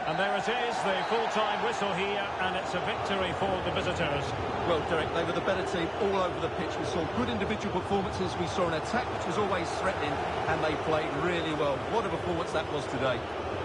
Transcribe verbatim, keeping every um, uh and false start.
And there it is, the full-time whistle here, and it's a victory for the visitors. Well, Derek, they were the better team all over the pitch. We saw good individual performances. We saw an attack which was always threatening, and they played really well. What a performance that was today.